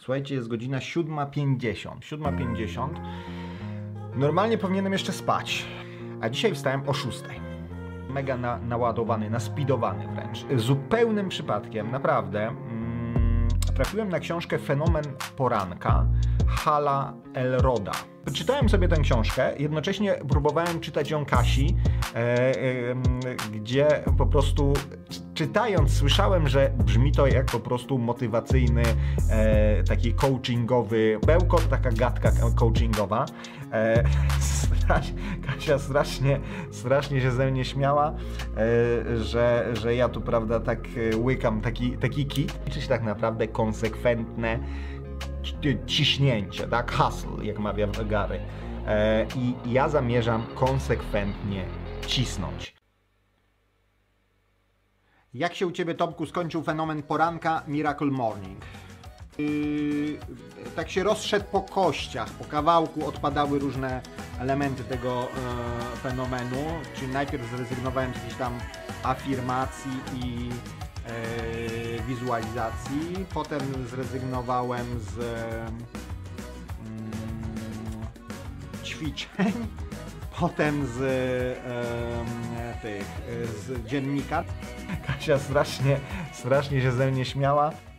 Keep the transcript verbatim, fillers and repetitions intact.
Słuchajcie, jest godzina siódma pięćdziesiąt. siódma pięćdziesiąt. Normalnie powinienem jeszcze spać, a dzisiaj wstałem o szóstej. Mega na, naładowany, naspidowany wręcz. Zupełnym przypadkiem, naprawdę, mm, trafiłem na książkę Fenomen Poranka Hala Elroda. Czytałem sobie tę książkę, jednocześnie próbowałem czytać ją Kasi, e, e, gdzie po prostu czytając słyszałem, że brzmi to jak po prostu motywacyjny, e, taki coachingowy bełkot, taka gadka coachingowa. E, strasz, Kasia strasznie, strasznie się ze mnie śmiała, e, że, że ja tu, prawda, tak łykam taki, taki kit. Liczy się tak naprawdę konsekwentne ciśnięcie, tak? Hustle, jak mawia Gary. E, I ja zamierzam konsekwentnie cisnąć. Jak się u Ciebie, Tomku, skończył fenomen poranka Miracle Morning? Yy, tak się rozszedł po kościach, po kawałku odpadały różne elementy tego e, fenomenu, czyli najpierw zrezygnowałem z jakichś tam afirmacji i e, wizualizacji, potem zrezygnowałem z mm, ćwiczeń, potem z e, tych, z dziennika. Kasia strasznie, strasznie się ze mnie śmiała.